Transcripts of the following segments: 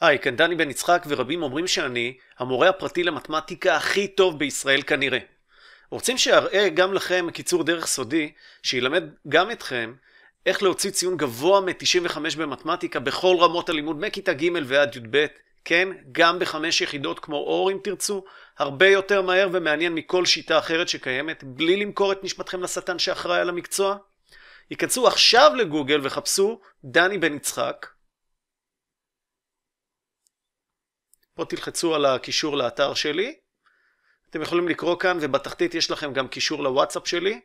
היי, כאן דני בן יצחק, ורבים אומרים שאני המורה הפרטי למתמטיקה הכי טוב בישראל כנראה. רוצים שאראה גם לכם קיצור דרך סודי, שילמד גם אתכם איך להוציא ציון גבוה מ-95 במתמטיקה בכל רמות הלימוד מכיתה ג' ועד י"ב, כן, גם ב5 יחידות כמו אור אם תרצו, הרבה יותר מהר ומעניין מכל שיטה אחרת שקיימת, בלי למכור את נשמתכם לשטן שאחראי על המקצוע? ייכנסו עכשיו לגוגל וחפשו דני בן יצחק. פה תלחצו על הקישור לאתר שלי. אתם יכולים לקרוא כאן, ובתחתית יש לכם גם קישור לוואטסאפ שלי.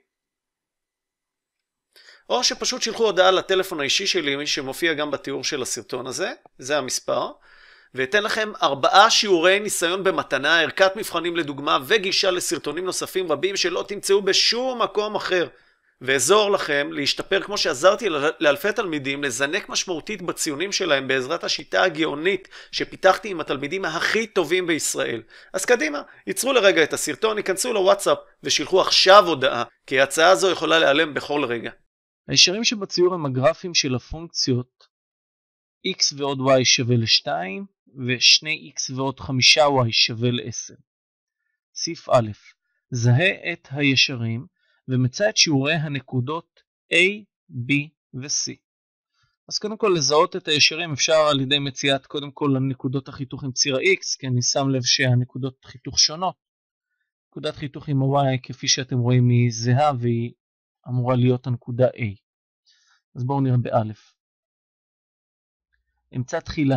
או שפשוט שילחו הודעה לטלפון האישי שלי, מי שמופיע גם בתיאור של הסרטון הזה. זה המספר. ואתן לכם 4 שיעורי ניסיון במתנה, ערכת מבחנים לדוגמה, וגישה לסרטונים נוספים רבים שלא תמצאו בשום מקום אחר. ואעזור לכם להשתפר כמו שעזרתי לאלפי תלמידים, לזנק משמעותית בציונים שלהם בעזרת השיטה הגאונית שפיתחתי עם התלמידים הכי טובים בישראל. אז קדימה, ייצרו לרגע את הסרטון, ייכנסו לוואטסאפ ושילחו עכשיו הודעה, כי ההצעה הזו יכולה להיעלם בכל רגע. הישרים שבציור הם הגרפים של הפונקציות x ועוד y שווה ל-2 ו2x ועוד 5y שווה ל-10. סעיף א', זהה את הישרים ומצא את שיעורי הנקודות A, B ו-C. אז קודם כל לזהות את הישרים אפשר על ידי מציאת קודם כל הנקודות החיתוך עם ציר ה-X, כי אני שם לב שהנקודות חיתוך שונות. נקודת חיתוך עם ה-Y כפי שאתם רואים היא זהה והיא אמורה להיות הנקודה A. אז בואו נראה באלף. אמצע תחילה.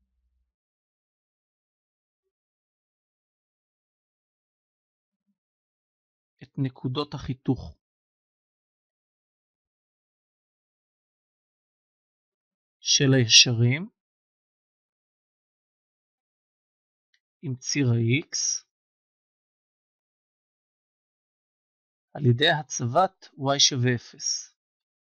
את נקודות החיתוך של הישרים עם ציר ה-X על ידי הצבת y שווה 0.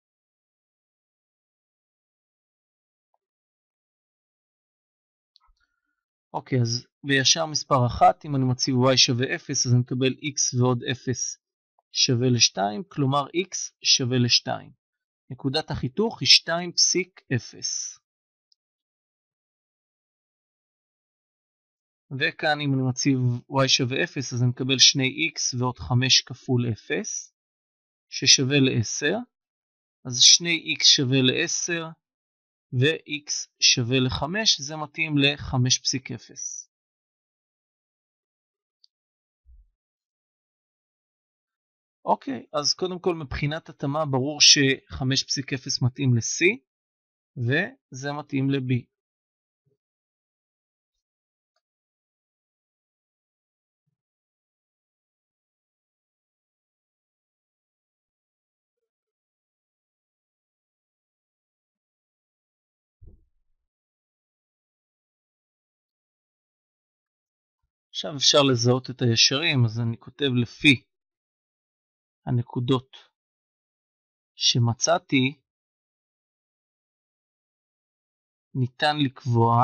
אוקיי, אז בישר מספר 1, אם אני מציב y שווה 0, אז אני מקבל x ועוד 0 שווה ל-2, כלומר x שווה ל-2. נקודת החיתוך היא 2.0. וכאן אם אני מציב y שווה 0, אז אני מקבל 2x ועוד 5 כפול 0, ששווה ל-10. אז 2x שווה ל-10, ו-x שווה ל-5, זה מתאים ל-5.0. אוקיי, אז קודם כל מבחינת התאמה ברור ש-5.0 מתאים ל-C, וזה מתאים ל-B. עכשיו אפשר לזהות את הישרים, אז אני כותב לפי הנקודות שמצאתי, ניתן לקבוע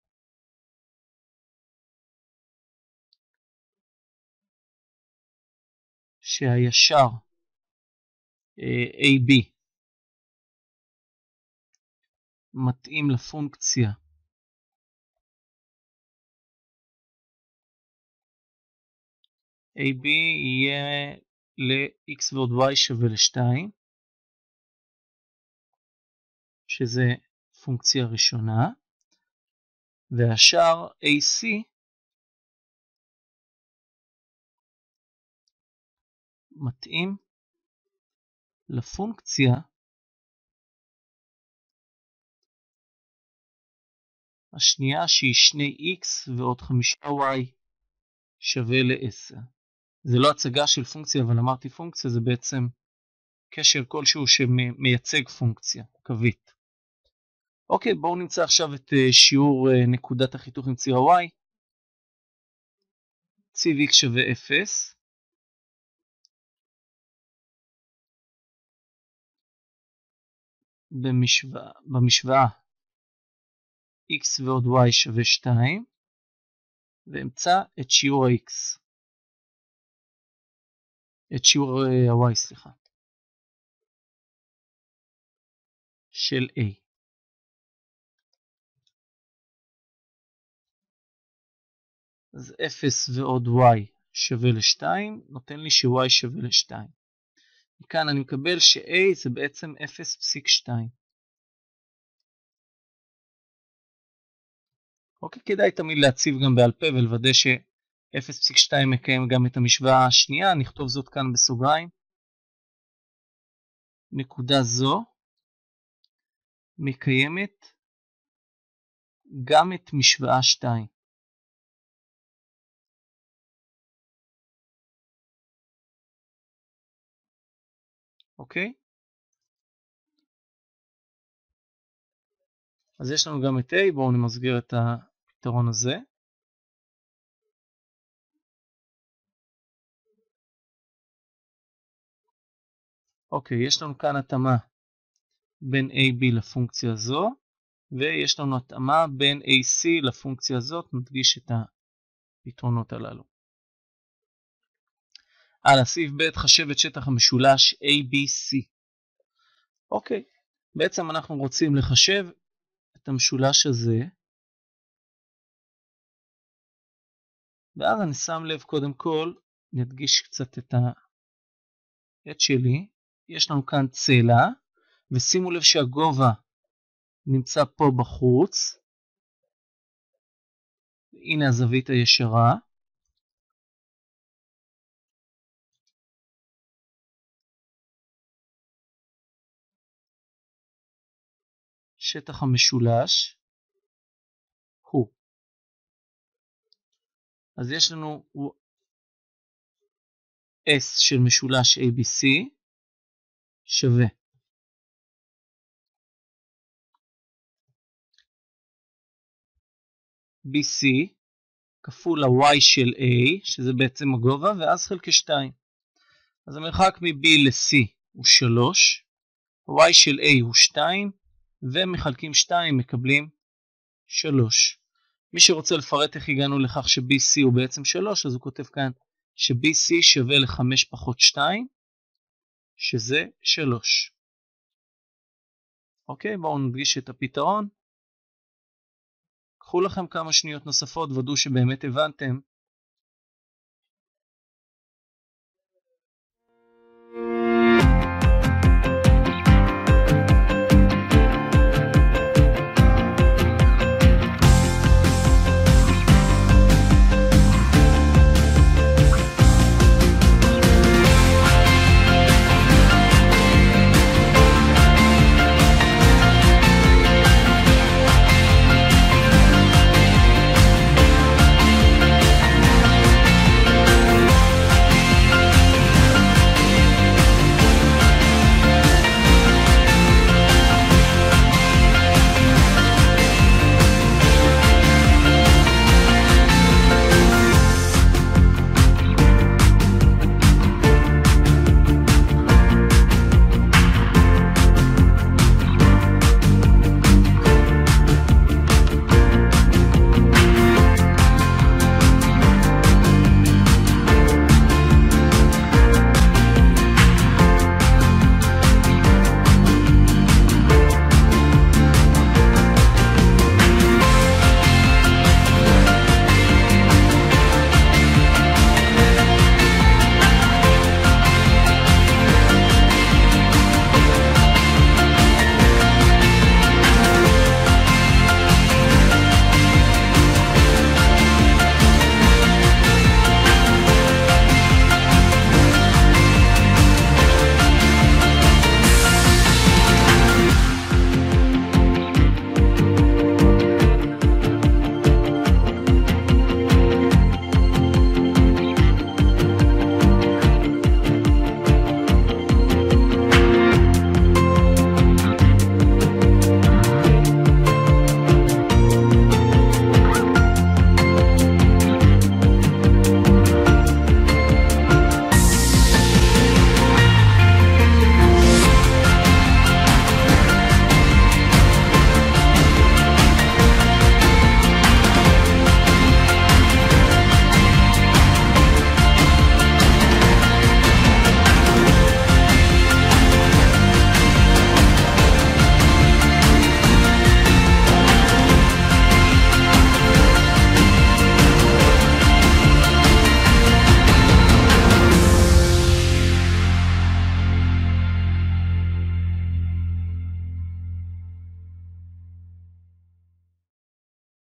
שהישר AB מתאים לפונקציה AB יהיה ל-x ועוד y שווה ל-2, שזה פונקציה ראשונה, והשאר AC מתאים לפונקציה השנייה שהיא 2x ועוד 5y שווה ל-10. זה לא הצגה של פונקציה, אבל אמרתי פונקציה, זה בעצם קשר כלשהו שמייצג פונקציה, קווית. אוקיי, בואו נמצא עכשיו את שיעור נקודת החיתוך עם ציר ה-y. ציב x שווה 0. במשוואה x ועוד y שווה 2, ואמצא את שיעור ה-x. את שיעור ה-y, סליחה. של a. אז 0 ועוד y שווה ל-2, נותן לי ש-y שווה ל-2. מכאן אני מקבל ש-a זה בעצם 0.2. אוקיי, כדאי תמיד להציב גם בעל פה ולוודא ש-0.2 מקיים גם את המשוואה השנייה. נכתוב זאת כאן בסוגריים. נקודה זו מקיימת גם את משוואה 2. אוקיי? אז יש לנו גם את A, בואו נמסגר את הפתרון הזה. אוקיי, יש לנו כאן התאמה בין AB לפונקציה הזו, ויש לנו התאמה בין AC לפונקציה הזאת, נדגיש את הפתרונות הללו. הלאה, סעיף ב' חשב את שטח המשולש ABC. אוקיי, בעצם אנחנו רוצים לחשב את המשולש הזה, ואז אני שם לב קודם כל, נדגיש קצת את העט שלי, יש לנו כאן צלע, ושימו לב שהגובה נמצא פה בחוץ, הנה הזווית הישרה, שטח המשולש הוא. אז יש לנו S של משולש ABC שווה BC כפול ה-Y של A, שזה בעצם הגובה, ואז חלקי 2. אז המרחק מ-B ל-C הוא 3, ה-Y של A הוא 2, ומחלקים 2 מקבלים 3. מי שרוצה לפרט איך הגענו לכך ש-BC הוא בעצם 3, אז הוא כותב כאן ש-BC שווה ל-5 פחות 2, שזה 3. אוקיי, בואו נדגיש את הפתרון. קחו לכם כמה שניות נוספות, ודאו שבאמת הבנתם